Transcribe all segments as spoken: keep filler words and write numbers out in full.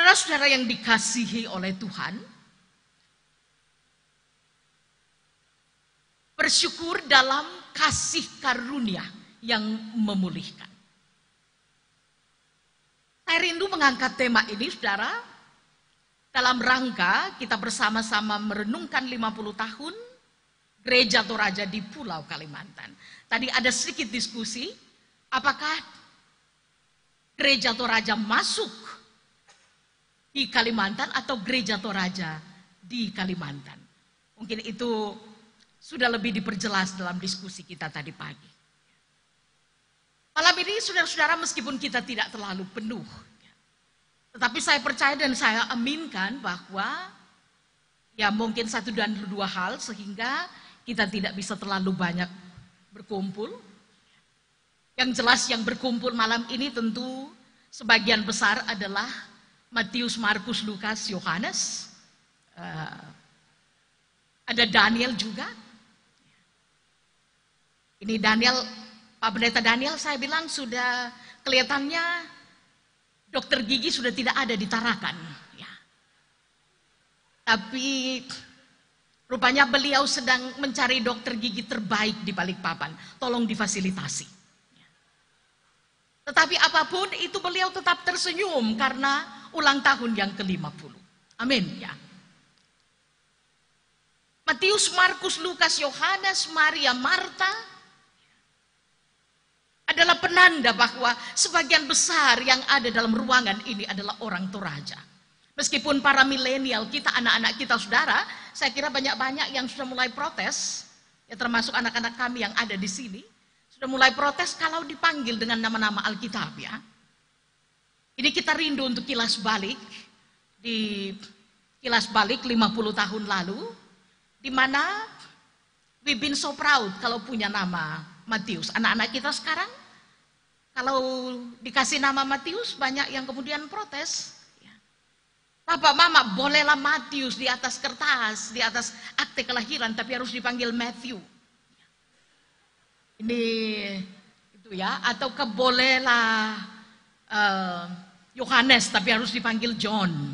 Saudara-saudara yang dikasihi oleh Tuhan, bersyukur dalam kasih karunia yang memulihkan. Saya rindu mengangkat tema ini, saudara, dalam rangka kita bersama-sama merenungkan lima puluh tahun Gereja Toraja di Pulau Kalimantan. Tadi ada sedikit diskusi, apakah Gereja Toraja masuk di Kalimantan atau Gereja Toraja di Kalimantan. Mungkin itu sudah lebih diperjelas dalam diskusi kita tadi pagi. Malam ini saudara-saudara, meskipun kita tidak terlalu penuh, tetapi saya percaya dan saya aminkan bahwa ya mungkin satu dan dua hal sehingga kita tidak bisa terlalu banyak berkumpul. Yang jelas yang berkumpul malam ini tentu sebagian besar adalah Matius, Markus, Lukas, Yohanes. Uh, ada Daniel juga. Ini Daniel, Pak Pendeta Daniel, saya bilang sudah kelihatannya dokter gigi sudah tidak ada di Tarakan. Ya. Tapi rupanya beliau sedang mencari dokter gigi terbaik di Balikpapan. Tolong difasilitasi. Tetapi apapun itu beliau tetap tersenyum karena ulang tahun yang ke lima puluh. Amin ya. Matius, Markus, Lukas, Yohanes, Maria, Marta adalah penanda bahwa sebagian besar yang ada dalam ruangan ini adalah orang Toraja. Meskipun para milenial kita, anak-anak kita saudara, saya kira banyak-banyak yang sudah mulai protes, ya termasuk anak-anak kami yang ada di sini, sudah mulai protes kalau dipanggil dengan nama-nama Alkitab ya. Ini kita rindu untuk kilas balik, di kilas balik lima puluh tahun lalu, di mana we've been so proud kalau punya nama Matius. Anak-anak kita sekarang, kalau dikasih nama Matius, banyak yang kemudian protes. Papa, mama, bolehlah Matius di atas kertas, di atas akte kelahiran, tapi harus dipanggil Matthew. Ini itu ya, atau kebolehlah uh, Yohanes, tapi harus dipanggil John.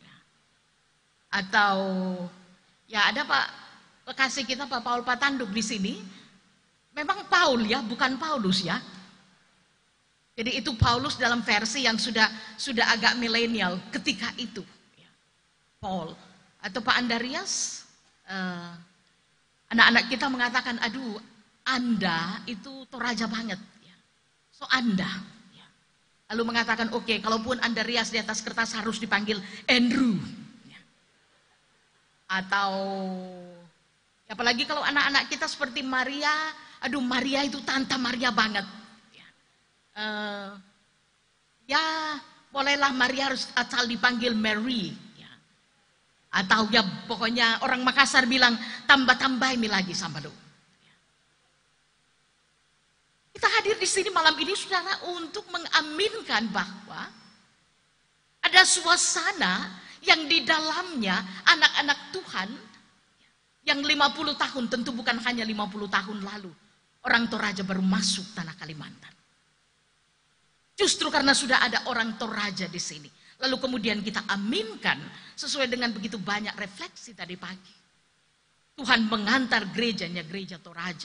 Atau ya ada Pak kekasih kita Pak Paul Patanduk di sini. Memang Paul ya, bukan Paulus ya. Jadi itu Paulus dalam versi yang sudah sudah agak milenial ketika itu. Paul atau Pak Andarias, uh, anak-anak kita mengatakan, aduh, Anda itu Toraja banget, ya. So Anda, ya. Lalu mengatakan, oke, okay, kalaupun Andarias di atas kertas harus dipanggil Andrew, ya. Atau, apalagi kalau anak-anak kita seperti Maria, aduh Maria itu Tante Maria banget, ya. Uh, ya bolehlah Maria harus asal dipanggil Mary. Atau ya pokoknya orang Makassar bilang tambah-tambah ini lagi sambado. Kita hadir di sini malam ini saudara untuk mengaminkan bahwa ada suasana yang di dalamnya anak-anak Tuhan yang lima puluh tahun, tentu bukan hanya lima puluh tahun lalu orang Toraja baru masuk tanah Kalimantan. Justru karena sudah ada orang Toraja di sini. Lalu kemudian kita aminkan sesuai dengan begitu banyak refleksi tadi pagi. Tuhan mengantar gerejanya, gereja Toraja.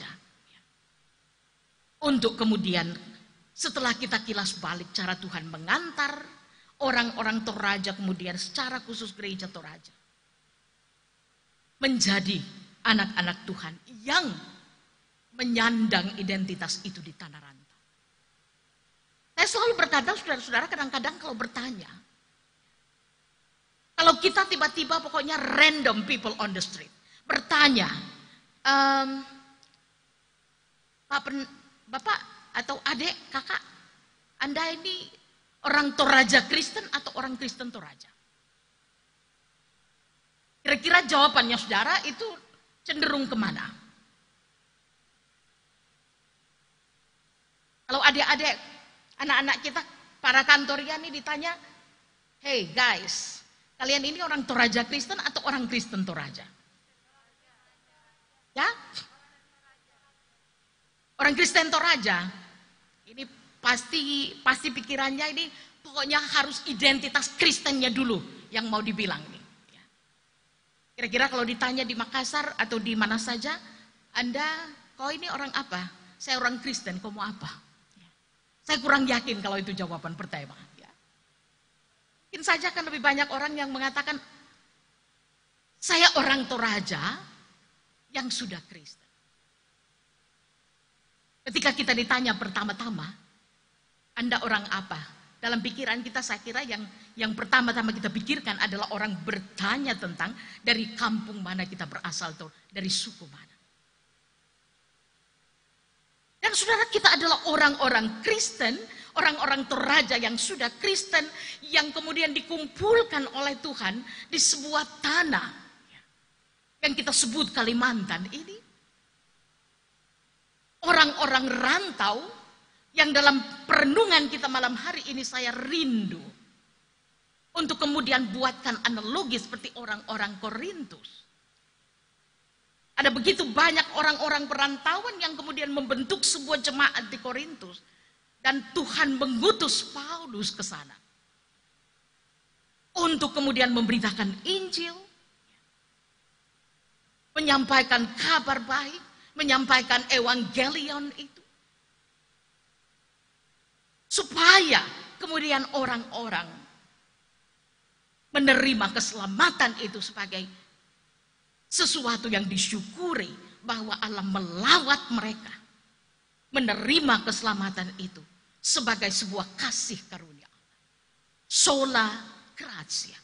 Untuk kemudian setelah kita kilas balik cara Tuhan mengantar orang-orang Toraja kemudian secara khusus gereja Toraja. Menjadi anak-anak Tuhan yang menyandang identitas itu di tanah rantau. Saya selalu berkata, saudara-saudara, kadang-kadang kalau bertanya, kalau kita tiba-tiba pokoknya random people on the street bertanya, ehm, Bapak atau adik, kakak, Anda ini orang Toraja Kristen atau orang Kristen Toraja? Kira-kira jawabannya saudara itu cenderung kemana? Kalau adik-adik, anak-anak kita, para kantorian ini ditanya, hey guys, kalian ini orang Toraja Kristen atau orang Kristen Toraja? Ya? Orang Kristen Toraja. Ini pasti pasti pikirannya ini Pokoknya harus identitas Kristennya dulu yang mau dibilang nih. Kira-kira kalau ditanya di Makassar atau di mana saja, Anda, kau ini orang apa? Saya orang Kristen, kau mau apa? Saya kurang yakin kalau itu jawaban pertama. Ya. Mungkin saja kan lebih banyak orang yang mengatakan, saya orang Toraja yang sudah Kristen. Ketika kita ditanya pertama-tama, Anda orang apa? Dalam pikiran kita saya kira yang yang pertama-tama kita pikirkan adalah orang bertanya tentang dari kampung mana kita berasal, atau dari suku mana. Dan saudara, kita adalah orang-orang Kristen, orang-orang Toraja yang sudah Kristen, yang kemudian dikumpulkan oleh Tuhan di sebuah tanah yang kita sebut Kalimantan ini. Orang-orang rantau yang dalam perenungan kita malam hari ini saya rindu untuk kemudian buatkan analogi seperti orang-orang Korintus. Ada begitu banyak orang-orang perantauan yang kemudian membentuk sebuah jemaat di Korintus, dan Tuhan mengutus Paulus ke sana untuk kemudian memberitakan Injil, menyampaikan kabar baik, menyampaikan evangelion itu. Supaya kemudian orang-orang menerima keselamatan itu sebagai sesuatu yang disyukuri, bahwa Allah melawat mereka menerima keselamatan itu sebagai sebuah kasih karunia Allah. Sola gratia.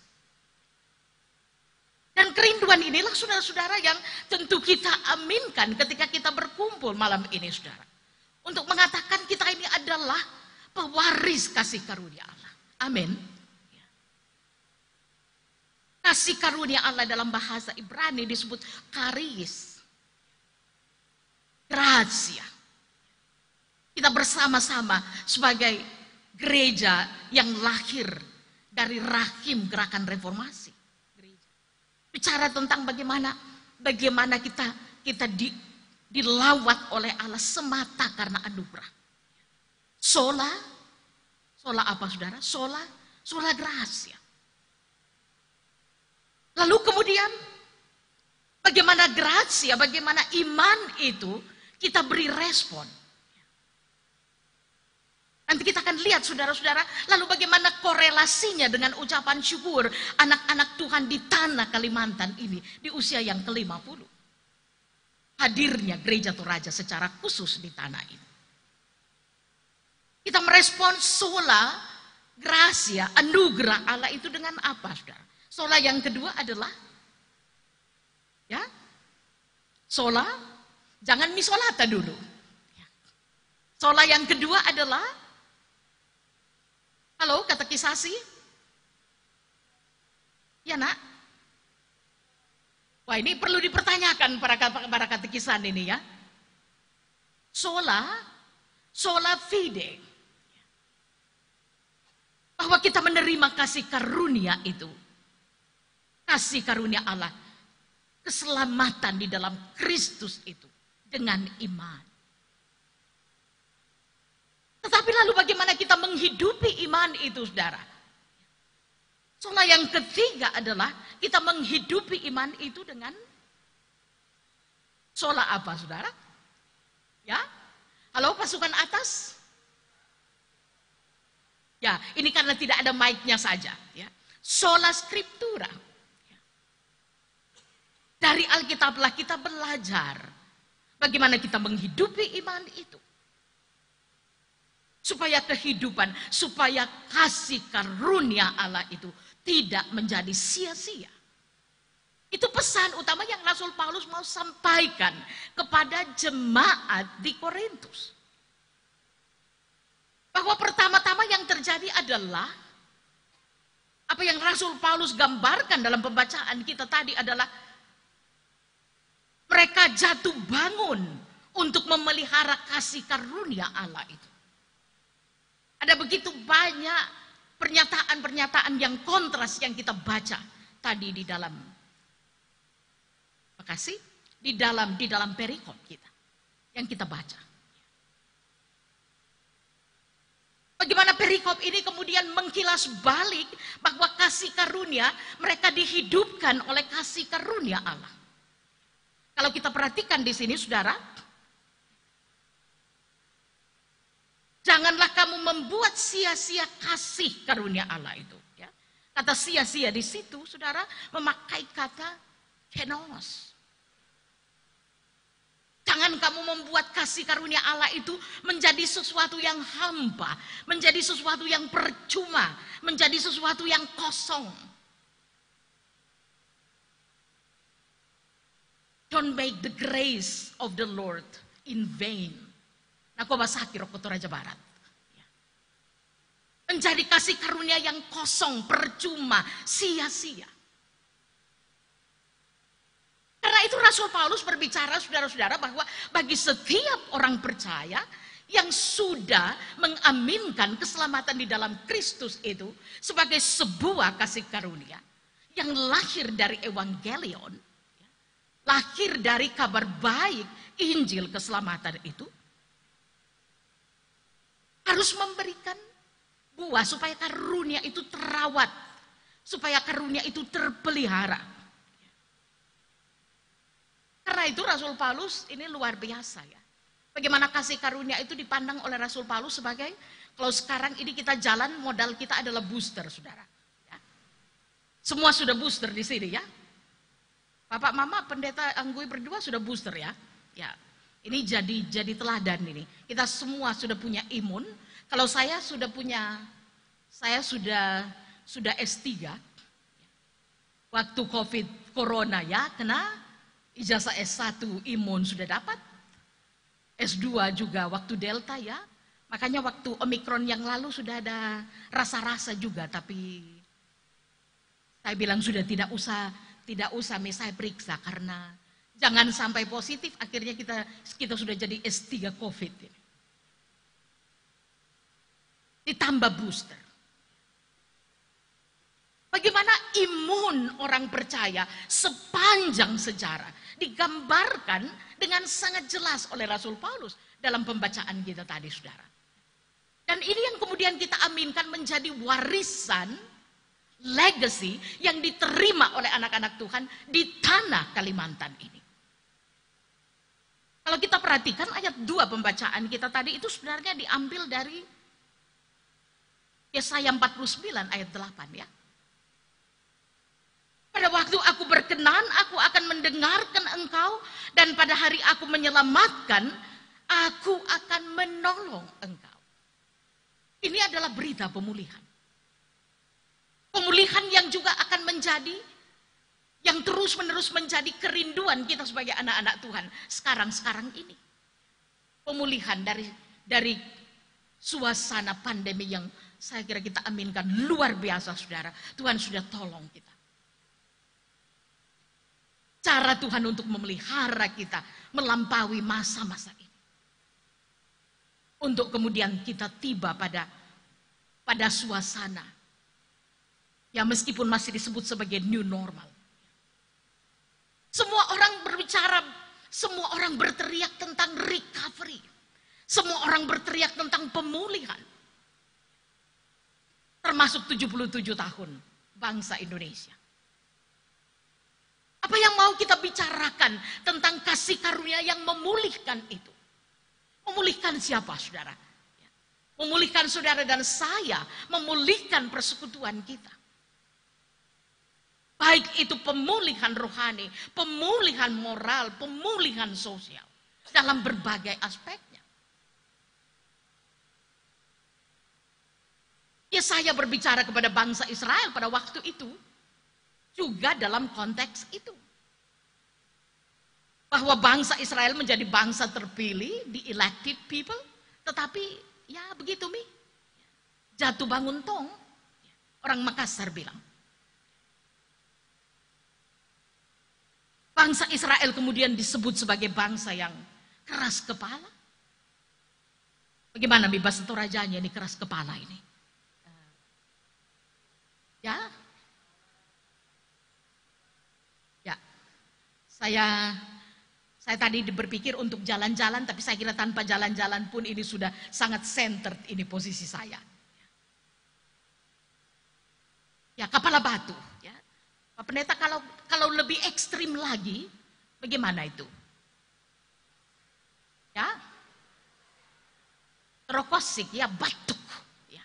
Dan kerinduan inilah saudara-saudara yang tentu kita aminkan ketika kita berkumpul malam ini, saudara. Untuk mengatakan kita ini adalah pewaris kasih karunia Allah. Amin. Kasih karunia Allah dalam bahasa Ibrani disebut karis. Gratia. Kita bersama-sama sebagai gereja yang lahir dari rahim gerakan reformasi. Bicara tentang bagaimana bagaimana kita kita di, dilawat oleh Allah semata karena anugerah. Sola, sola apa saudara? Sola, sola gratia. Lalu kemudian bagaimana gratia, bagaimana iman itu kita beri respon. Nanti kita akan lihat saudara-saudara, lalu bagaimana korelasinya dengan ucapan syukur anak-anak Tuhan di tanah Kalimantan ini di usia yang ke lima puluh. Hadirnya gereja Toraja secara khusus di tanah ini. Kita merespon sola gratia, anugerah Allah itu dengan apa, saudara? Sola yang kedua adalah, ya, sola, jangan misolata dulu. Sola yang kedua adalah, halo, katekisasi? Ya nak? Wah, ini perlu dipertanyakan para, para katekisan ini ya. Sola, sola fide. Bahwa kita menerima kasih karunia itu. Kasih karunia Allah. Keselamatan di dalam Kristus itu. Dengan iman. Tetapi lalu bagaimana kita menghidupi iman itu, saudara? Soal yang ketiga adalah kita menghidupi iman itu dengan sola apa, saudara? Ya, halo pasukan atas. Ya, ini karena tidak ada mic-nya saja. Ya, sola scriptura. Dari Alkitablah kita belajar bagaimana kita menghidupi iman itu. Supaya kehidupan, supaya kasih karunia Allah itu tidak menjadi sia-sia. Itu pesan utama yang Rasul Paulus mau sampaikan kepada jemaat di Korintus. Bahwa pertama-tama yang terjadi adalah apa yang Rasul Paulus gambarkan dalam pembacaan kita tadi adalah mereka jatuh bangun untuk memelihara kasih karunia Allah itu. Ada begitu banyak pernyataan-pernyataan yang kontras yang kita baca tadi di dalam, makasih, di dalam di dalam perikop kita yang kita baca. Bagaimana perikop ini kemudian mengkilas balik bahwa kasih karunia mereka dihidupkan oleh kasih karunia Allah. Kalau kita perhatikan di sini saudara, janganlah kamu membuat sia-sia kasih karunia Allah itu. Ya. Kata sia-sia di situ saudara memakai kata kenos. Jangan kamu membuat kasih karunia Allah itu menjadi sesuatu yang hampa, menjadi sesuatu yang percuma, menjadi sesuatu yang kosong. Don't make the grace of the Lord in vain. Nakobasaki Roko Toraja Barat. Menjadi kasih karunia yang kosong, percuma, sia-sia. Karena itu Rasul Paulus berbicara saudara-saudara bahwa bagi setiap orang percaya yang sudah mengaminkan keselamatan di dalam Kristus itu sebagai sebuah kasih karunia yang lahir dari evangelion, lahir dari kabar baik Injil keselamatan itu, harus memberikan buah supaya karunia itu terawat, supaya karunia itu terpelihara. Karena itu Rasul Paulus ini luar biasa ya. Bagaimana kasih karunia itu dipandang oleh Rasul Paulus sebagai, kalau sekarang ini kita jalan modal kita adalah booster saudara. Ya. Semua sudah booster di sini ya. Bapak Mama Pendeta Anggui berdua sudah booster ya. Ya. Ini jadi jadi teladan ini. Kita semua sudah punya imun. Kalau saya sudah punya, saya sudah sudah S tiga. Waktu Covid Corona ya, kena ijazah S satu imun sudah dapat, S dua juga waktu Delta ya, makanya waktu Omikron yang lalu sudah ada rasa-rasa juga, tapi saya bilang sudah tidak usah, tidak usah saya periksa karena jangan sampai positif, akhirnya kita kita sudah jadi S tiga Covid. Ditambah booster. Bagaimana imun orang percaya sepanjang sejarah digambarkan dengan sangat jelas oleh Rasul Paulus dalam pembacaan kita tadi saudara. Dan ini yang kemudian kita aminkan menjadi warisan, legacy yang diterima oleh anak-anak Tuhan di tanah Kalimantan ini. Kalau kita perhatikan ayat dua pembacaan kita tadi itu sebenarnya diambil dari Yesaya empat puluh sembilan ayat delapan ya. Pada waktu aku berkenan, aku akan mendengarkan engkau, dan pada hari aku menyelamatkan, aku akan menolong engkau. Ini adalah berita pemulihan. Pemulihan yang juga akan menjadi, yang terus-menerus menjadi kerinduan kita sebagai anak-anak Tuhan sekarang-sekarang ini. Pemulihan dari dari suasana pandemi yang saya kira kita aminkan luar biasa saudara. Tuhan sudah tolong kita. Cara Tuhan untuk memelihara kita melampaui masa-masa ini. Untuk kemudian kita tiba pada pada suasana yang meskipun masih disebut sebagai new normal. Semua orang berbicara, semua orang berteriak tentang recovery. Semua orang berteriak tentang pemulihan. Termasuk tujuh puluh tujuh tahun bangsa Indonesia. Apa yang mau kita bicarakan tentang kasih karunia yang memulihkan itu? Memulihkan siapa saudara? Memulihkan saudara dan saya, memulihkan persekutuan kita. Baik itu pemulihan rohani, pemulihan moral, pemulihan sosial. Dalam berbagai aspeknya. Yesaya berbicara kepada bangsa Israel pada waktu itu. Juga dalam konteks itu. Bahwa bangsa Israel menjadi bangsa terpilih, the elected people. Tetapi ya begitu Mi. Jatuh bangun tong. Orang Makassar bilang. Bangsa Israel kemudian disebut sebagai bangsa yang keras kepala. Bagaimana Mi bahasa Torajanya ini keras kepala ini? Ya. Saya saya tadi berpikir untuk jalan-jalan, tapi saya kira tanpa jalan-jalan pun ini sudah sangat centered ini posisi saya. kepala batu. Ya. Pak Pendeta, kalau kalau lebih ekstrim lagi, bagaimana itu? Ya, Trokosik, ya batuk. Ya.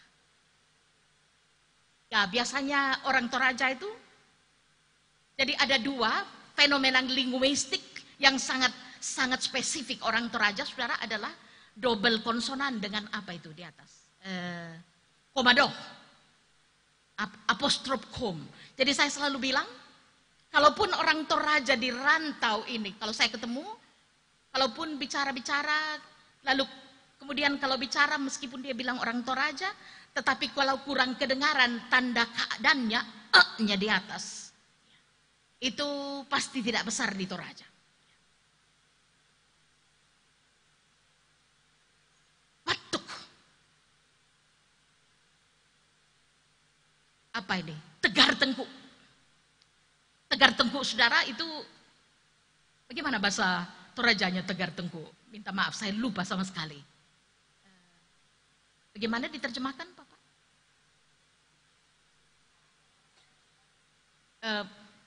ya, biasanya orang Toraja itu, jadi ada dua fenomena linguistik yang sangat sangat spesifik orang Toraja, saudara, adalah double konsonan dengan apa itu di atas? Eh, komado. Apostrof kom. Jadi saya selalu bilang, kalaupun orang Toraja di rantau ini, kalau saya ketemu, kalaupun bicara-bicara, lalu kemudian kalau bicara meskipun dia bilang orang Toraja, tetapi kalau kurang kedengaran tanda keadaannya, e-nya di atas, itu pasti tidak besar di Toraja. Apa ini? Tegar tengkuk. Tegar tengkuk, saudara, itu bagaimana bahasa Torajanya tegar tengkuk? Minta maaf, saya lupa sama sekali. Bagaimana diterjemahkan, Bapak? Uh,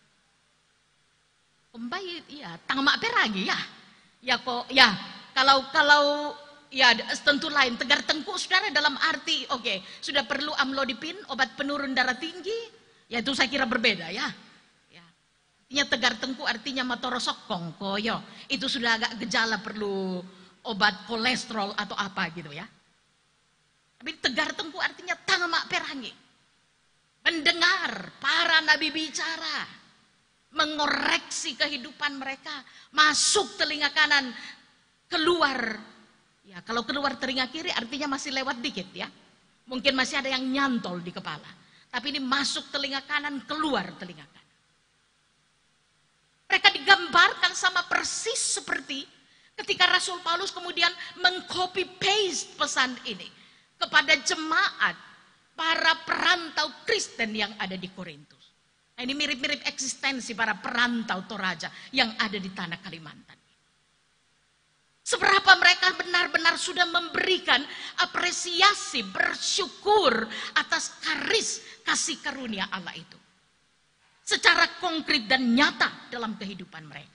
Pembayi, ya, tangmak peragi, ya. Ya kok, ya. Kalau kalau ya tentu lain, tegar tengkuk, saudara, dalam arti oke, okay, sudah perlu amlodipin, obat penurun darah tinggi, ya itu saya kira berbeda, ya. ya. Artinya tegar tengkuk artinya matorosokong koyo, itu sudah agak gejala perlu obat kolesterol atau apa gitu, ya. Tapi tegar tengkuk artinya tangmak perangi, mendengar para nabi bicara, mengoreksi kehidupan mereka, masuk telinga kanan, keluar. Ya, kalau keluar telinga kiri artinya masih lewat dikit, ya. Mungkin masih ada yang nyantol di kepala. Tapi ini masuk telinga kanan, keluar telinga kanan. Mereka digambarkan sama persis seperti ketika Rasul Paulus kemudian mengcopy paste pesan ini kepada jemaat para perantau Kristen yang ada di Korintus. Nah, ini mirip-mirip eksistensi para perantau Toraja yang ada di tanah Kalimantan. Seberapa mereka benar-benar sudah memberikan apresiasi, bersyukur atas karis kasih karunia Allah itu. Secara konkret dan nyata dalam kehidupan mereka.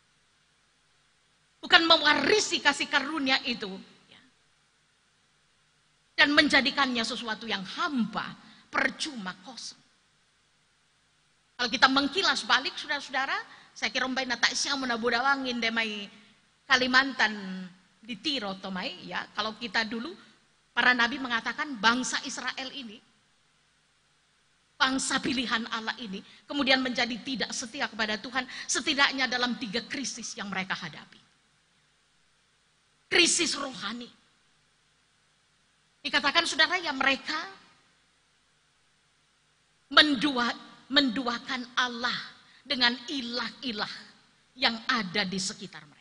Bukan mewarisi kasih karunia itu, ya, dan menjadikannya sesuatu yang hampa, percuma, kosong. Kalau kita mengkilas balik, saudara-saudara, saya kira mbak tak siang menabudawangin demai Kalimantan di Tiro Tomai, ya. Kalau kita dulu para nabi mengatakan bangsa Israel ini, bangsa pilihan Allah ini, kemudian menjadi tidak setia kepada Tuhan, setidaknya dalam tiga krisis yang mereka hadapi. Krisis rohani. Dikatakan saudara, ya, mereka mendua, menduakan Allah dengan ilah-ilah yang ada di sekitar mereka.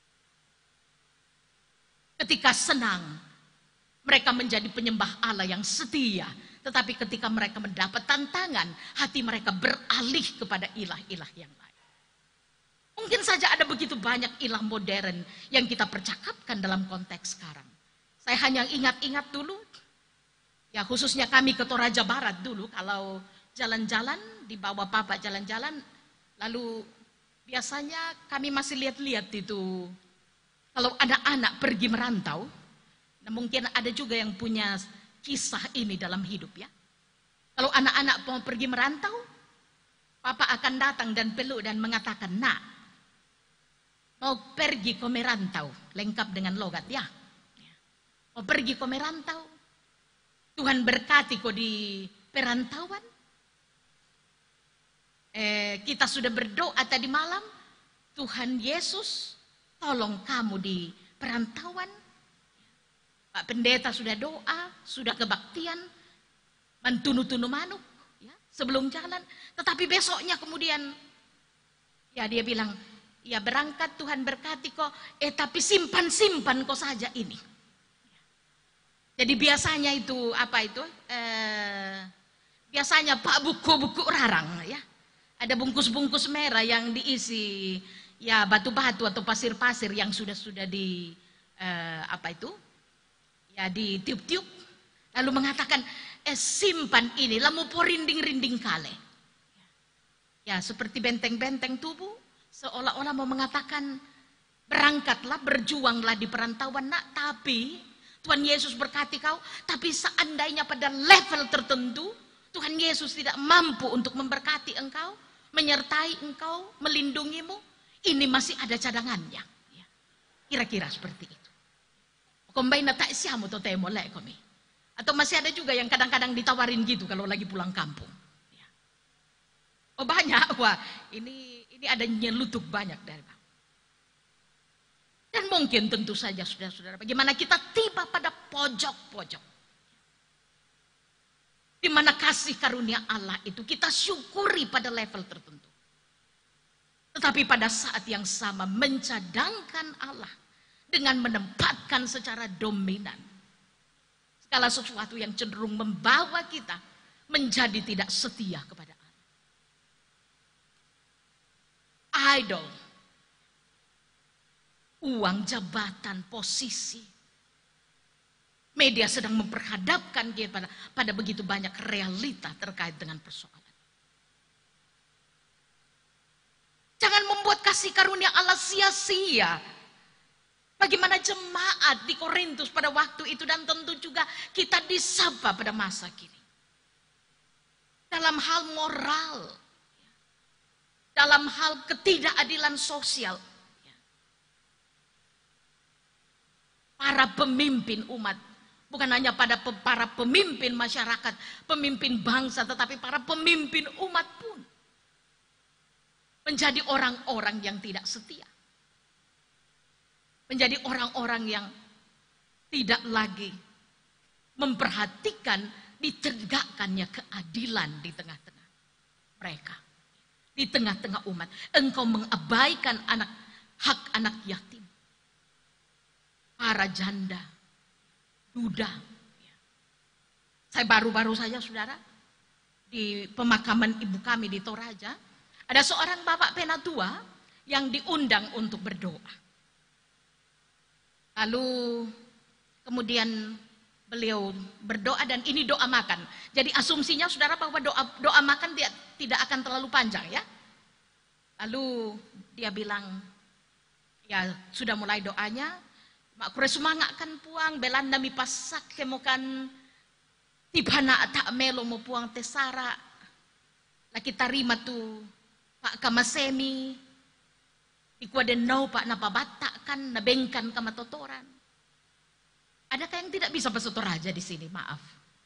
Ketika senang, mereka menjadi penyembah Allah yang setia. Tetapi ketika mereka mendapat tantangan, hati mereka beralih kepada ilah-ilah yang lain. Mungkin saja ada begitu banyak ilah modern yang kita percakapkan dalam konteks sekarang. Saya hanya ingat-ingat dulu, ya khususnya kami ke Toraja Barat dulu, kalau jalan-jalan, dibawa papa jalan-jalan, lalu biasanya kami masih lihat-lihat itu. Kalau ada anak pergi merantau, nah mungkin ada juga yang punya kisah ini dalam hidup, ya. Kalau anak-anak mau pergi merantau, papa akan datang dan peluk dan mengatakan, nak, mau pergi ke merantau, lengkap dengan logat, ya. Mau pergi ke merantau, Tuhan berkati kau di perantauan. Eh, kita sudah berdoa tadi malam, Tuhan Yesus tolong kamu di perantauan. Pak Pendeta sudah doa, sudah kebaktian, mentunu-tunu manuk, ya, sebelum jalan. Tetapi besoknya kemudian, ya dia bilang, ya berangkat Tuhan berkati kok, eh tapi simpan-simpan kok saja ini. Jadi biasanya itu apa itu? Eh, biasanya Pak buku-buku rarang, ya, ada bungkus-bungkus merah yang diisi, ya batu-batu atau pasir-pasir yang sudah-sudah di eh, apa itu, ya ditiup-tiup, lalu mengatakan, eh simpan ini, lamu porinding-rinding kale. Ya, seperti benteng-benteng tubuh, seolah-olah mau mengatakan, berangkatlah, berjuanglah di perantauan nak, tapi Tuhan Yesus berkati kau, tapi seandainya pada level tertentu, Tuhan Yesus tidak mampu untuk memberkati engkau, menyertai engkau, melindungimu, ini masih ada cadangannya. Kira-kira seperti itu. Kombaina tak siamu to temo lek kami. Atau masih ada juga yang kadang-kadang ditawarin gitu kalau lagi pulang kampung. Oh banyak, wah ini ini ada nyelutuk banyak dari Bang. Dan mungkin tentu saja saudara-saudara, bagaimana kita tiba pada pojok-pojok. Di mana kasih karunia Allah itu kita syukuri pada level tertentu. Tetapi pada saat yang sama mencadangkan Allah dengan menempatkan secara dominan segala sesuatu yang cenderung membawa kita menjadi tidak setia kepada Allah. Idol, uang, jabatan, posisi. Media sedang memperhadapkan kita pada, pada begitu banyak realita terkait dengan persoalan. Jangan membuat kasih karunia Allah sia-sia. Bagaimana jemaat di Korintus pada waktu itu dan tentu juga kita disapa pada masa kini. Dalam hal moral, dalam hal ketidakadilan sosial. Para pemimpin umat, bukan hanya pada para pemimpin masyarakat, pemimpin bangsa, tetapi para pemimpin umat pun menjadi orang-orang yang tidak setia. Menjadi orang-orang yang tidak lagi memperhatikan ditegakkannya keadilan di tengah-tengah mereka. Di tengah-tengah umat. Engkau mengabaikan anak hak anak yatim. Para janda, duda. Saya baru-baru saja saudara, di pemakaman ibu kami di Toraja, ada seorang bapak penatua yang diundang untuk berdoa. Lalu kemudian beliau berdoa dan ini doa makan. Jadi asumsinya saudara bahwa doa doa makan dia tidak akan terlalu panjang ya. Lalu dia bilang, ya sudah mulai doanya, mak kure semangat kan puang belanda mi pasak kemokan tibana tak melo mo puang tesara. Laki tarima tu Pak Kamasemi ikwa den nau Pak napabata kan nabengkan kamatotoran. Adakah yang tidak bisa bahasa Toraja di sini? Maaf.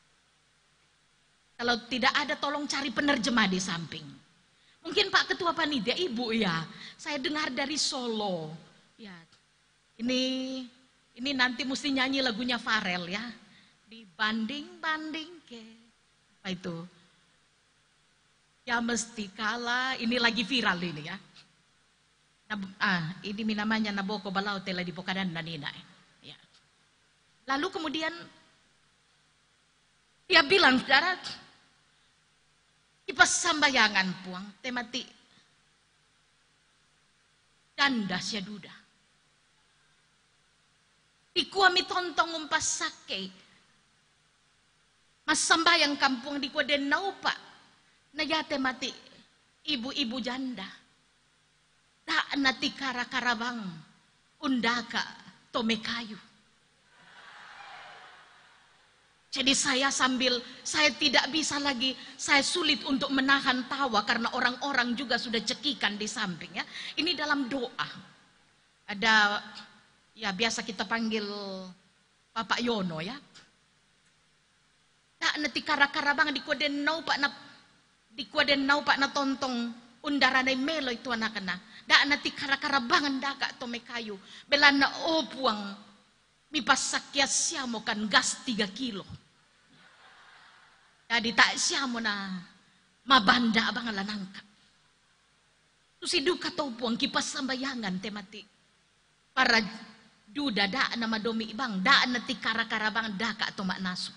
Kalau tidak ada tolong cari penerjemah di samping. Mungkin Pak Ketua Panitia, Ibu ya, saya dengar dari Solo. Ya, ini ini nanti mesti nyanyi lagunya Farel ya. Dibanding-banding ke apa itu? Ya mesti kalah. Ini lagi viral ini ya. Ah, ini namanya Naboko Balau Tela di Pokadan dan Nina. Ya. Lalu kemudian dia bilang, saudara, ipas sambayangan puang temati danda sia duda. Ikuami tontong umpas sake. Mas sambayang kampung di kuaden naupa. Nayate mati ibu-ibu janda. Tak nati kara-karabang undaka tomekayu. Jadi saya sambil, saya tidak bisa lagi, saya sulit untuk menahan tawa karena orang-orang juga sudah cekikan di samping ya. Ini dalam doa. Ada, ya biasa kita panggil Bapak Yono ya. Tak nati kara-karabang di kuaden nau pak na, di kuaden nau pak na tontong undaranay melo itu anak-anak. Da nati kara-karabangan daka tomekayu. Belana opuang mipasakya siya mo kan gas tiga kilo. Jadi tak siya mo na mabanda abang alanangka. Tusiduka to puang kipas sambayangan temati. Para duda da na madomi ibang da nati kara-karabang daka tomak naso.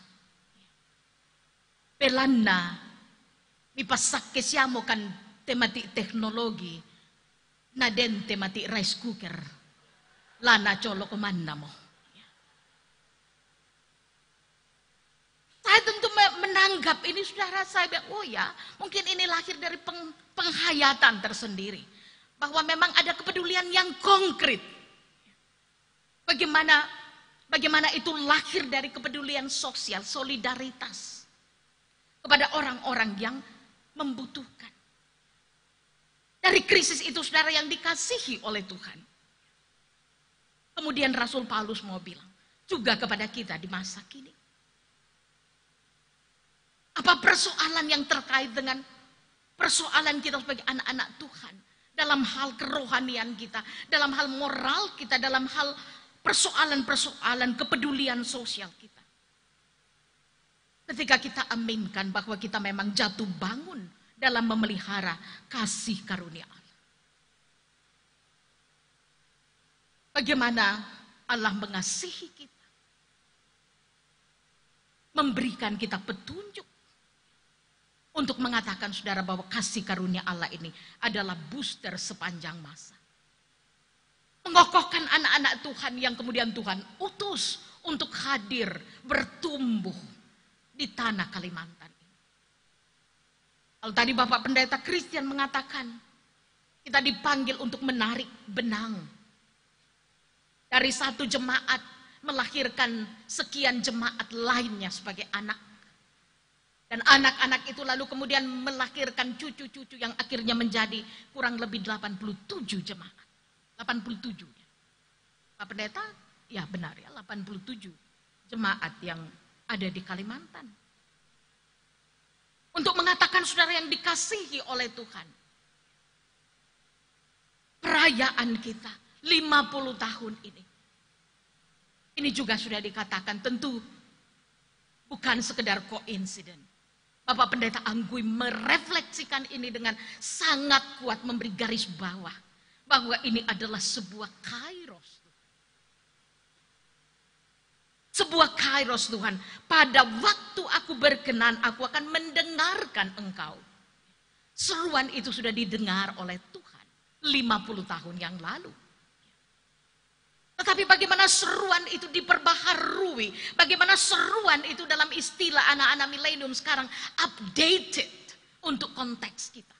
Pelana mipasakya siya mo kan temati teknologi. Na den temati rice cooker. Lana colo kumanda mo. Saya tentu menanggap ini, saudara, saya bilang, oh ya, mungkin ini lahir dari peng, penghayatan tersendiri. Bahwa memang ada kepedulian yang konkret. Bagaimana bagaimana itu lahir dari kepedulian sosial, solidaritas kepada orang-orang yang membutuhkan. Dari krisis itu, saudara, yang dikasihi oleh Tuhan. Kemudian Rasul Paulus mau bilang, juga kepada kita di masa kini. Apa persoalan yang terkait dengan persoalan kita sebagai anak-anak Tuhan, dalam hal kerohanian kita, dalam hal moral kita, dalam hal persoalan-persoalan kepedulian sosial kita. Ketika kita aminkan bahwa kita memang jatuh bangun dalam memelihara kasih karunia Allah. Bagaimana Allah mengasihi kita, memberikan kita petunjuk untuk mengatakan, saudara, bahwa kasih karunia Allah ini adalah booster sepanjang masa. Mengokohkan anak-anak Tuhan yang kemudian Tuhan utus untuk hadir, bertumbuh di tanah Kalimantan ini. Kalau tadi Bapak Pendeta Christian mengatakan, kita dipanggil untuk menarik benang. Dari satu jemaat melahirkan sekian jemaat lainnya sebagai anak. Dan anak-anak itu lalu kemudian melahirkan cucu-cucu yang akhirnya menjadi kurang lebih delapan puluh tujuh jemaat. delapan puluh tujuh. Pak Pendeta, ya benar ya, delapan puluh tujuh jemaat yang ada di Kalimantan. Untuk mengatakan, saudara, yang dikasihi oleh Tuhan. Perayaan kita lima puluh tahun ini. Ini juga sudah dikatakan, tentu bukan sekedar koinsiden. Bapak Pendeta Anggui merefleksikan ini dengan sangat kuat, memberi garis bawah bahwa ini adalah sebuah kairos. Sebuah kairos Tuhan. Pada waktu aku berkenan, aku akan mendengarkan engkau. Seruan itu sudah didengar oleh Tuhan lima puluh tahun yang lalu. Tetapi bagaimana seruan itu diperbaharui, bagaimana seruan itu dalam istilah anak-anak milenium sekarang updated untuk konteks kita.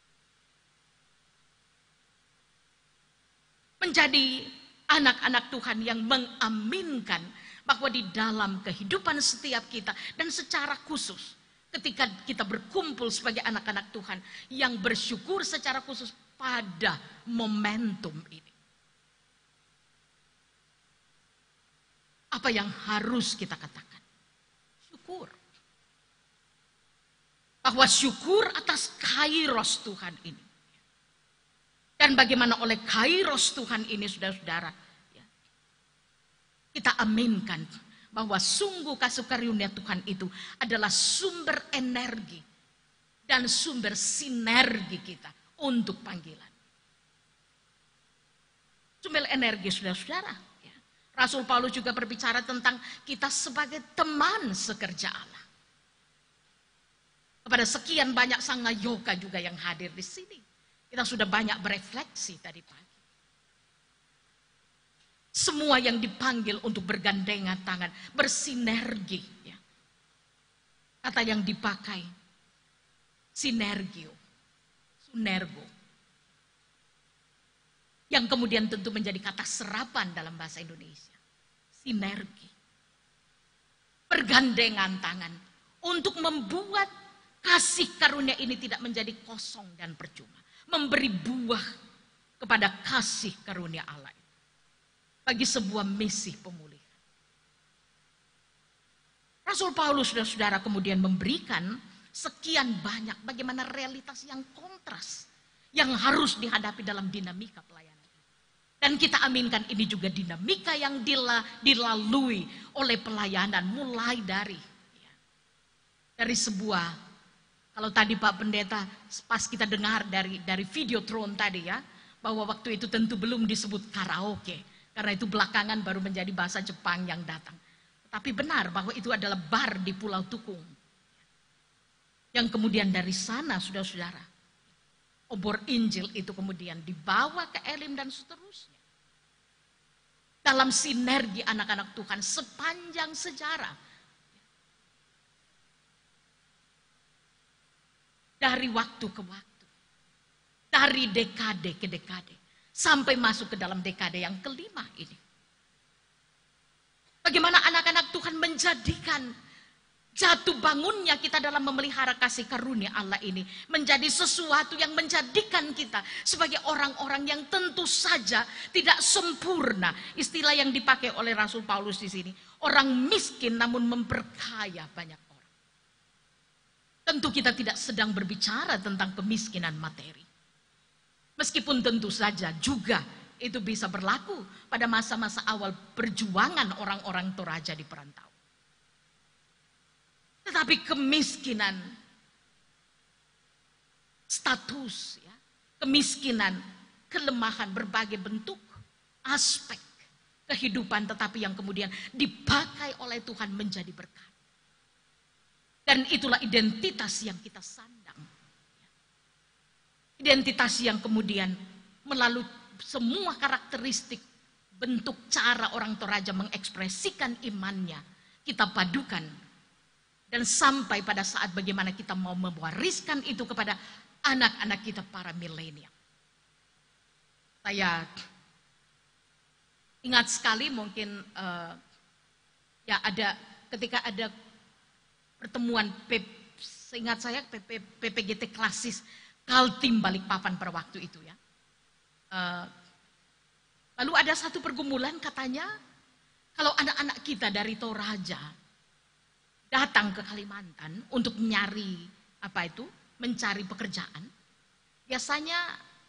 Menjadi anak-anak Tuhan yang mengaminkan bahwa di dalam kehidupan setiap kita dan secara khusus ketika kita berkumpul sebagai anak-anak Tuhan yang bersyukur secara khusus pada momentum ini. Apa yang harus kita katakan? Syukur. Bahwa syukur atas kairos Tuhan ini. Dan bagaimana oleh kairos Tuhan ini, saudara-saudara, ya, kita aminkan bahwa sungguh kasih karunia Tuhan itu adalah sumber energi dan sumber sinergi kita untuk panggilan. Sumber energi, saudara-saudara. Rasul Paulus juga berbicara tentang kita sebagai teman sekerja Allah. Kepada sekian banyak sanggayoga juga yang hadir di sini. Kita sudah banyak berefleksi tadi pagi. Semua yang dipanggil untuk bergandengan tangan, bersinergi. Ya. Kata yang dipakai, sinergio, sunergo. Yang kemudian tentu menjadi kata serapan dalam bahasa Indonesia. Sinergi. Bergandengan tangan untuk membuat kasih karunia ini tidak menjadi kosong dan percuma. Memberi buah kepada kasih karunia Allah. Bagi sebuah misi pemulihan. Rasul Paulus, saudara-saudara, kemudian memberikan sekian banyak bagaimana realitas yang kontras. Yang harus dihadapi dalam dinamika pelayanan. Dan kita aminkan ini juga dinamika yang dilalui oleh pelayanan mulai dari ya, dari sebuah, kalau tadi Pak Pendeta pas kita dengar dari dari video drone tadi ya, bahwa waktu itu tentu belum disebut karaoke karena itu belakangan baru menjadi bahasa Jepang yang datang. Tapi benar bahwa itu adalah bar di Pulau Tukung. Yang kemudian dari sana, saudara-saudara, obor Injil itu kemudian dibawa ke Elim dan seterusnya. Dalam sinergi anak-anak Tuhan sepanjang sejarah. dari waktu ke waktu, dari dekade ke dekade, sampai masuk ke dalam dekade yang kelima ini. Bagaimana anak-anak Tuhan menjadikan jatuh bangunnya kita dalam memelihara kasih karunia Allah ini menjadi sesuatu yang menjadikan kita sebagai orang-orang yang tentu saja tidak sempurna. Istilah yang dipakai oleh Rasul Paulus di sini, orang miskin namun memperkaya banyak orang. Tentu kita tidak sedang berbicara tentang kemiskinan materi. Meskipun tentu saja juga itu bisa berlaku pada masa-masa awal perjuangan orang-orang Toraja di perantauan. Tetapi kemiskinan status, ya, kemiskinan, kelemahan berbagai bentuk, aspek kehidupan, tetapi yang kemudian dipakai oleh Tuhan menjadi berkat. Dan itulah identitas yang kita sandang. Identitas yang kemudian melalui semua karakteristik, bentuk cara orang Toraja mengekspresikan imannya, kita padukan. Dan sampai pada saat bagaimana kita mau mewariskan itu kepada anak-anak kita para milenial. Saya ingat sekali mungkin uh, ya ada ketika ada pertemuan P, seingat saya P P G T Klasis Kaltim Balikpapan pada waktu itu ya. Uh, lalu ada satu pergumulan katanya kalau anak-anak kita dari Toraja datang ke Kalimantan untuk mencari apa itu, mencari pekerjaan, biasanya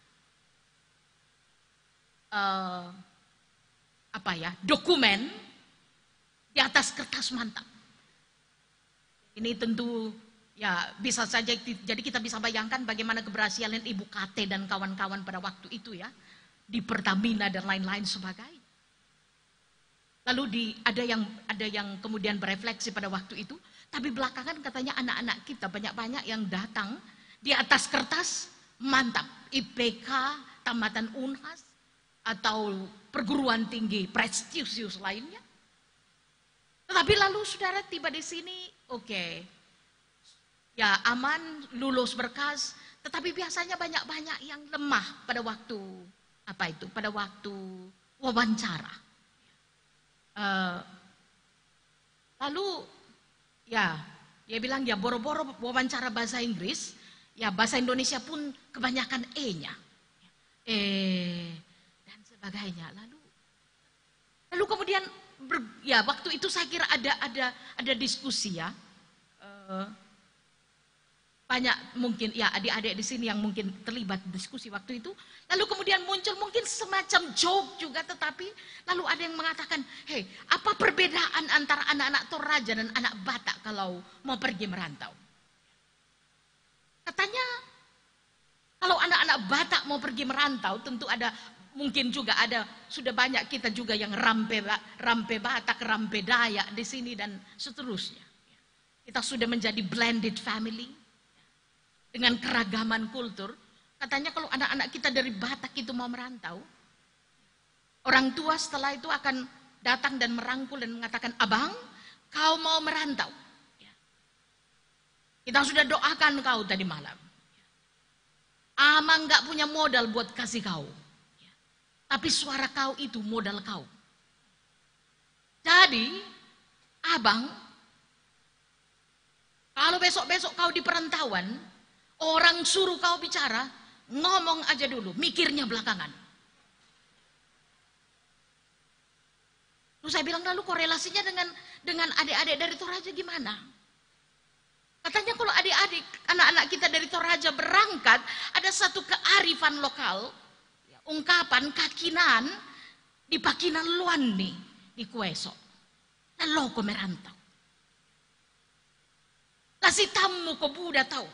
uh, apa ya, dokumen di atas kertas mantap. Ini tentu ya bisa saja, jadi kita bisa bayangkan bagaimana keberhasilan Ibu Kate dan kawan-kawan pada waktu itu ya, di Pertamina dan lain-lain sebagainya. Lalu di, ada yang ada yang kemudian berefleksi pada waktu itu, tapi belakangan katanya anak-anak kita banyak-banyak yang datang di atas kertas mantap, I P K, tamatan Unhas atau perguruan tinggi prestisius lainnya. Tetapi lalu saudara tiba di sini, oke, okay, ya aman, lulus berkas, tetapi biasanya banyak-banyak yang lemah pada waktu apa itu, pada waktu wawancara. Uh, lalu ya dia bilang ya boro-boro wawancara bahasa Inggris, ya bahasa Indonesia pun kebanyakan E-nya, eh dan sebagainya. Lalu lalu kemudian ber, ya waktu itu saya kira ada ada ada diskusi ya, uh, banyak mungkin ya adik-adik di sini yang mungkin terlibat diskusi waktu itu. Lalu kemudian muncul mungkin semacam joke juga, tetapi lalu ada yang mengatakan, hei, apa perbedaan antara anak-anak Toraja dan anak Batak kalau mau pergi merantau? Katanya kalau anak-anak Batak mau pergi merantau tentu ada, mungkin juga ada, sudah banyak kita juga yang rampe, rampe Batak, rampe Dayak di sini dan seterusnya. Kita sudah menjadi blended family dengan keragaman kultur. Katanya kalau anak-anak kita dari Batak itu mau merantau, orang tua setelah itu akan datang dan merangkul dan mengatakan, abang, kau mau merantau. Kita sudah doakan kau tadi malam. Amang gak punya modal buat kasih kau. Tapi suara kau itu modal kau. Jadi, abang, kalau besok-besok kau di perantauan, orang suruh kau bicara, ngomong aja dulu, mikirnya belakangan. Terus saya bilang, lalu korelasinya dengan dengan adik-adik dari Toraja gimana? Katanya kalau adik-adik, anak-anak kita dari Toraja berangkat, ada satu kearifan lokal, ungkapan kakinan, di Pakinan Luani, di Kueso. Lalu ko merantau. Lasi tamu ko buda tahu.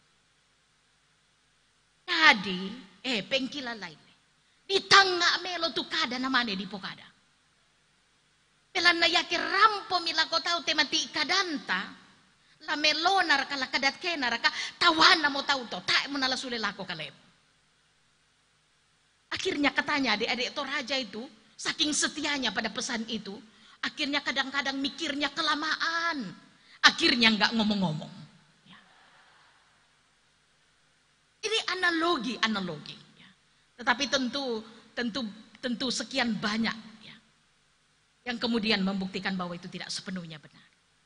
Jadi, eh pengkila lain. Di tanga melo tu kada namane di pokada. Pelan na yaki rampo mila ko tau temati kadanta. La melona raka la kadat kena raka tawana mo tau to. Tak mo nalasule lako kalep. Akhirnya katanya adik-adik Toraja itu, saking setianya pada pesan itu, akhirnya kadang-kadang mikirnya kelamaan. Akhirnya nggak ngomong-ngomong. analogi-analogi. Ya. Tetapi tentu, tentu, tentu sekian banyak ya, yang kemudian membuktikan bahwa itu tidak sepenuhnya benar.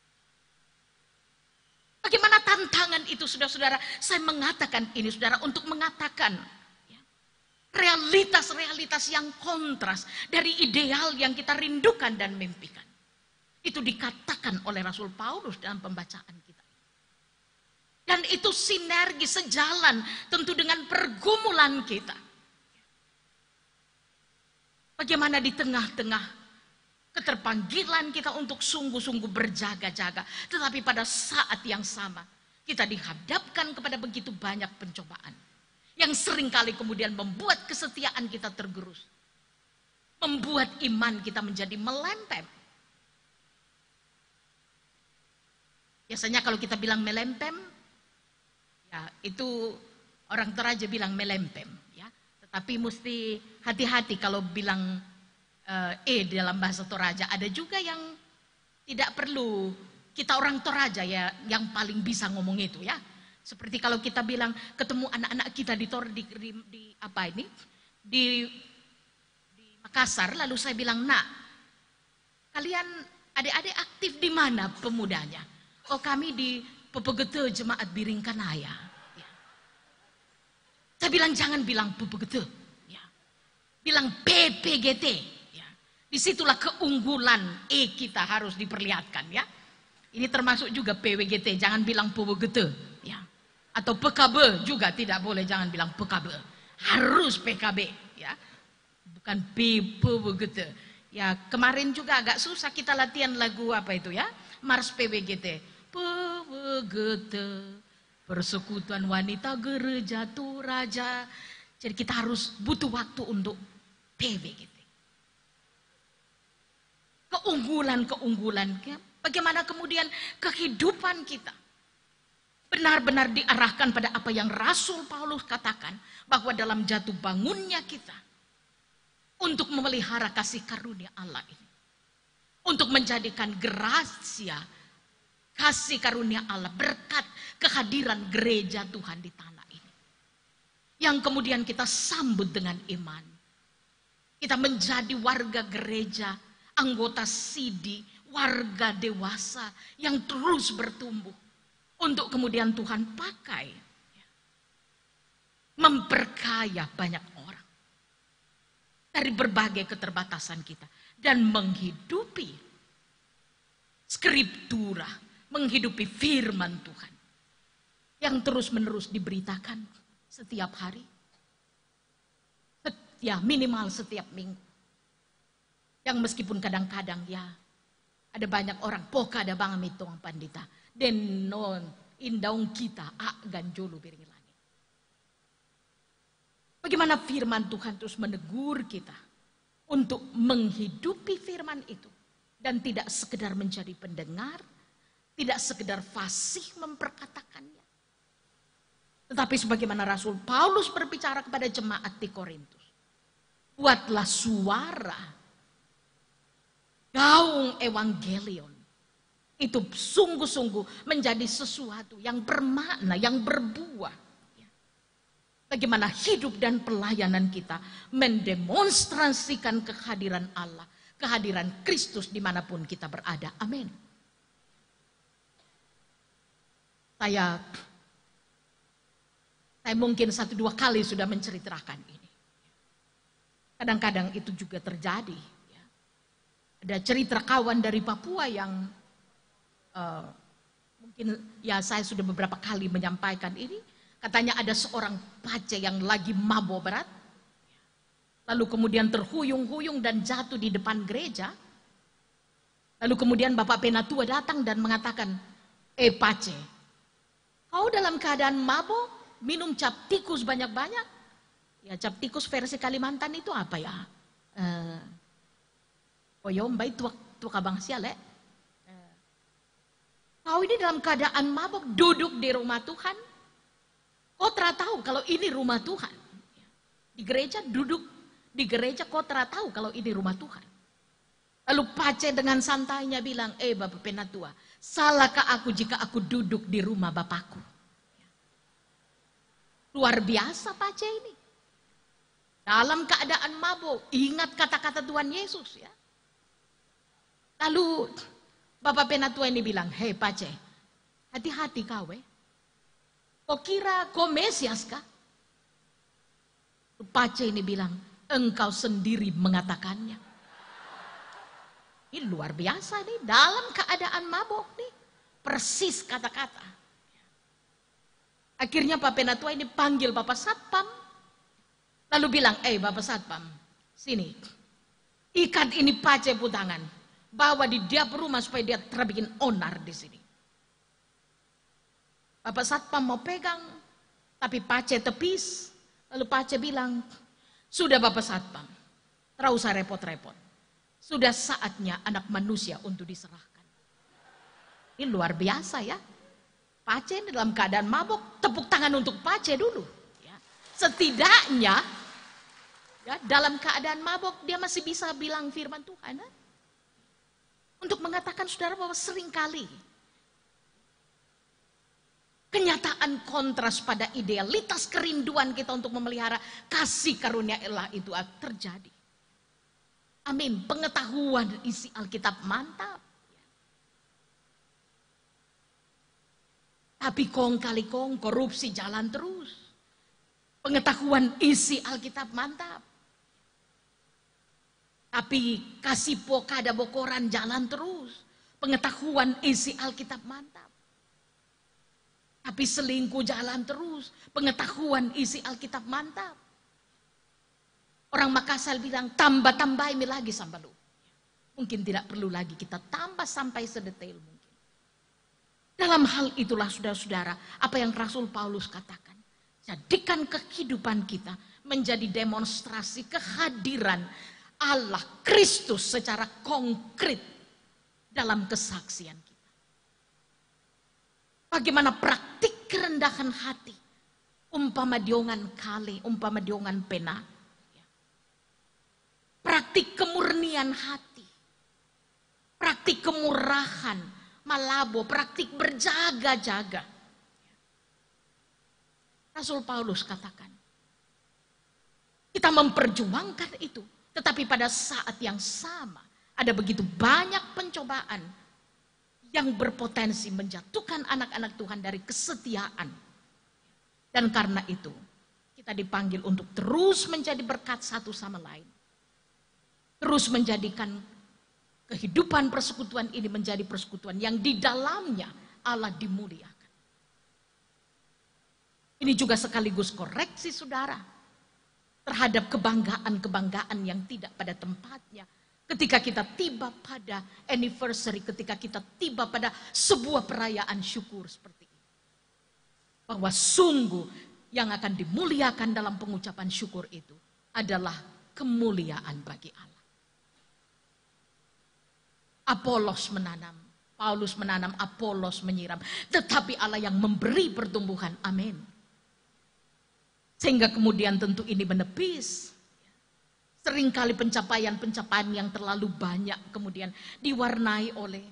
Bagaimana tantangan itu, saudara-saudara? Saya mengatakan ini, saudara, untuk mengatakan ya, realitas-realitas yang kontras dari ideal yang kita rindukan dan mimpikan. Itu dikatakan oleh Rasul Paulus dalam pembacaan kita. Dan itu sinergi, sejalan tentu dengan pergumulan kita. Bagaimana di tengah-tengah keterpanggilan kita untuk sungguh-sungguh berjaga-jaga, tetapi pada saat yang sama kita dihadapkan kepada begitu banyak pencobaan yang seringkali kemudian membuat kesetiaan kita tergerus, membuat iman kita menjadi melempem. Biasanya kalau kita bilang melempem, ya itu orang Toraja bilang melempem, ya. Tetapi mesti hati-hati kalau bilang Uh, E dalam bahasa Toraja. Ada juga yang tidak perlu, kita orang Toraja ya yang paling bisa ngomong itu ya. Seperti kalau kita bilang ketemu anak-anak kita di Tor di, di, di apa ini di, di Makassar, lalu saya bilang, nak, kalian adik-adik aktif di mana pemudanya? Oh, kami di Pepegete Jemaat Biringkanaya. Ya. Saya bilang jangan bilang Pepegete, ya. Bilang P P G T. Disitulah keunggulan E kita harus diperlihatkan ya. Ini termasuk juga P W G T, jangan bilang P W G T ya. Atau P K B juga tidak boleh, jangan bilang P K B. Harus P K B ya. Bukan P W G T. Ya, kemarin juga agak susah kita latihan lagu apa itu ya? Mars P W G T. P W G T. Persekutuan Wanita Gereja Toraja. Jadi kita harus butuh waktu untuk P W G T. Keunggulan-keunggulan, bagaimana kemudian kehidupan kita benar-benar diarahkan pada apa yang Rasul Paulus katakan, bahwa dalam jatuh bangunnya kita untuk memelihara kasih karunia Allah ini, untuk menjadikan gracia kasih karunia Allah, berkat kehadiran gereja Tuhan di tanah ini, yang kemudian kita sambut dengan iman. Kita menjadi warga gereja, anggota sidi, warga dewasa yang terus bertumbuh untuk kemudian Tuhan pakai memperkaya banyak orang dari berbagai keterbatasan kita dan menghidupi skriptura, menghidupi firman Tuhan yang terus-menerus diberitakan setiap hari, ya minimal setiap minggu. Yang meskipun kadang-kadang ya ada banyak orang poka ada bang mitong pandita den non indaung kita a ganjolo piring langit. Bagaimana firman Tuhan terus menegur kita untuk menghidupi firman itu dan tidak sekedar menjadi pendengar, tidak sekedar fasih memperkatakannya, tetapi sebagaimana Rasul Paulus berbicara kepada jemaat di Korintus, buatlah suara gaung evangelion itu sungguh-sungguh menjadi sesuatu yang bermakna, yang berbuah. Bagaimana hidup dan pelayanan kita mendemonstrasikan kehadiran Allah, kehadiran Kristus dimanapun kita berada. Amin. Saya, saya mungkin satu dua kali sudah menceritakan ini. Kadang-kadang itu juga terjadi. Ada cerita kawan dari Papua yang uh, mungkin ya saya sudah beberapa kali menyampaikan ini. Katanya ada seorang pace yang lagi mabok berat. Lalu kemudian terhuyung-huyung dan jatuh di depan gereja. Lalu kemudian Bapak Penatua datang dan mengatakan, eh pace, kau dalam keadaan mabok, minum cap tikus banyak-banyak. Ya cap tikus versi Kalimantan itu apa ya? Uh, Oh ya baik tua tua kabang sial eh. Kau ini dalam keadaan mabuk duduk di rumah Tuhan. Kau tidak tahu kalau ini rumah Tuhan. Di gereja duduk di gereja kau tidak tahu kalau ini rumah Tuhan. Lalu pace dengan santainya bilang, eh Bapak Penatua, salahkah aku jika aku duduk di rumah Bapakku? Luar biasa Pace ini. Dalam keadaan mabuk, ingat kata-kata Tuhan Yesus ya. Lalu Bapak Penatua ini bilang, hei Pace, hati-hati kau eh. Kau kira kau Mesias kah? Pace ini bilang, engkau sendiri mengatakannya. Ini luar biasa nih, dalam keadaan mabuk nih. Persis kata-kata. Akhirnya Pak Penatua ini panggil Bapak Satpam. Lalu bilang, eh Bapak Satpam, sini. Ikat ini Pace putangan. Bawa di dapur rumah supaya dia terbikin onar di sini. Bapak Satpam mau pegang, tapi Pace tepis. Lalu Pace bilang, sudah Bapak Satpam, tidak usah repot-repot. Sudah saatnya anak manusia untuk diserahkan. Ini luar biasa ya. Pace dalam keadaan mabuk, tepuk tangan untuk Pace dulu. Ya. Setidaknya, ya, dalam keadaan mabuk dia masih bisa bilang firman Tuhan. Ya. Untuk mengatakan saudara bahwa seringkali kenyataan kontras pada idealitas kerinduan kita untuk memelihara kasih karunia Allah itu terjadi. Amin. Pengetahuan isi Alkitab mantap. Tapi kong kali kong korupsi jalan terus. Pengetahuan isi Alkitab mantap. Tapi kasih pokada bokoran jalan terus. Pengetahuan isi Alkitab mantap. Tapi selingkuh jalan terus. Pengetahuan isi Alkitab mantap. Orang Makassar bilang tambah-tambah ini lagi sampai lu. Mungkin tidak perlu lagi kita tambah sampai sedetail mungkin. Dalam hal itulah saudara-saudara apa yang Rasul Paulus katakan. Jadikan kehidupan kita menjadi demonstrasi kehadiran Allah Kristus secara konkret dalam kesaksian kita. Bagaimana praktik kerendahan hati. Umpama diongan kale, umpama diongan pena. Praktik kemurnian hati. Praktik kemurahan, malabo, praktik berjaga-jaga. Rasul Paulus katakan, kita memperjuangkan itu. Tetapi pada saat yang sama, ada begitu banyak pencobaan yang berpotensi menjatuhkan anak-anak Tuhan dari kesetiaan. Dan karena itu, kita dipanggil untuk terus menjadi berkat satu sama lain. Terus menjadikan kehidupan persekutuan ini menjadi persekutuan yang di dalamnya Allah dimuliakan. Ini juga sekaligus koreksi saudara terhadap kebanggaan-kebanggaan yang tidak pada tempatnya. Ketika kita tiba pada anniversary, ketika kita tiba pada sebuah perayaan syukur seperti ini. Bahwa sungguh yang akan dimuliakan dalam pengucapan syukur itu adalah kemuliaan bagi Allah. Apolos menanam, Paulus menanam, Apolos menyiram. Tetapi Allah yang memberi pertumbuhan, amin. Sehingga kemudian tentu ini menepis. Seringkali pencapaian-pencapaian yang terlalu banyak kemudian diwarnai oleh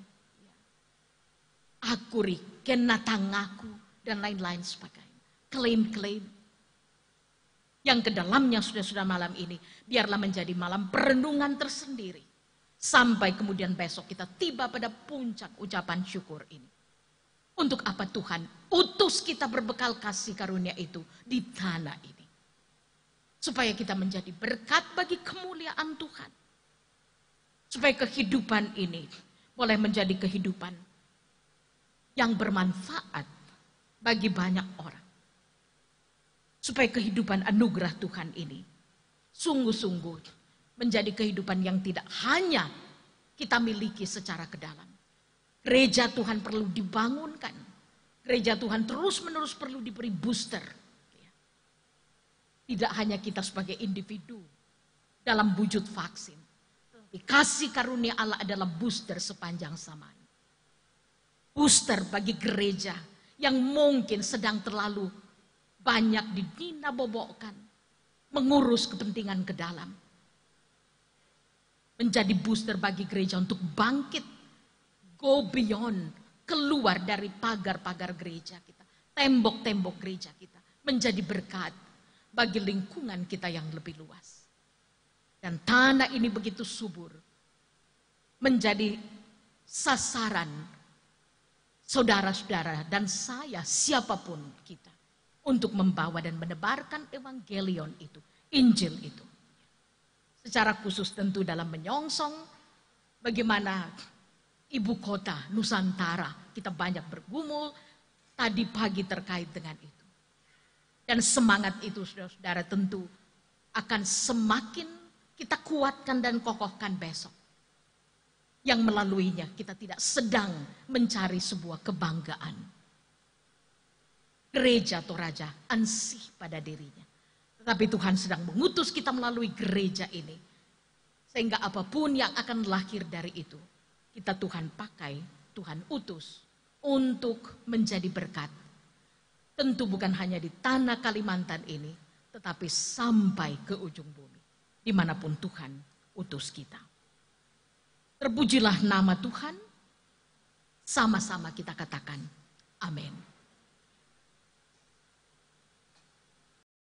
akuri, kenatangaku, dan lain-lain sebagainya. Klaim-klaim. Yang kedalamnya sudah-sudah malam ini, biarlah menjadi malam perenungan tersendiri. Sampai kemudian besok kita tiba pada puncak ucapan syukur ini. Untuk apa Tuhan utus kita berbekal kasih karunia itu di tanah ini. Supaya kita menjadi berkat bagi kemuliaan Tuhan. Supaya kehidupan ini boleh menjadi kehidupan yang bermanfaat bagi banyak orang. Supaya kehidupan anugerah Tuhan ini sungguh-sungguh menjadi kehidupan yang tidak hanya kita miliki secara kedalam. Gereja Tuhan perlu dibangunkan. Gereja Tuhan terus-menerus perlu diberi booster. Tidak hanya kita sebagai individu dalam wujud vaksin. Kasih karunia Allah adalah booster sepanjang zaman. Booster bagi gereja yang mungkin sedang terlalu banyak didinabobokkan. Mengurus kepentingan ke dalam. Menjadi booster bagi gereja untuk bangkit, go beyond, keluar dari pagar-pagar gereja kita, tembok-tembok gereja kita, menjadi berkat bagi lingkungan kita yang lebih luas. Dan tanah ini begitu subur, menjadi sasaran saudara-saudara dan saya, siapapun kita, untuk membawa dan menebarkan evangelion itu, Injil itu. Secara khusus tentu dalam menyongsong bagaimana ibu kota Nusantara, kita banyak bergumul tadi pagi terkait dengan itu. Dan semangat itu saudara-saudara tentu akan semakin kita kuatkan dan kokohkan besok. Yang melaluinya kita tidak sedang mencari sebuah kebanggaan. Gereja Toraja ansih pada dirinya. Tetapi Tuhan sedang mengutus kita melalui gereja ini. Sehingga apapun yang akan lahir dari itu, kita Tuhan pakai, Tuhan utus untuk menjadi berkat. Tentu bukan hanya di tanah Kalimantan ini, tetapi sampai ke ujung bumi. Dimanapun Tuhan utus kita. Terpujilah nama Tuhan, sama-sama kita katakan.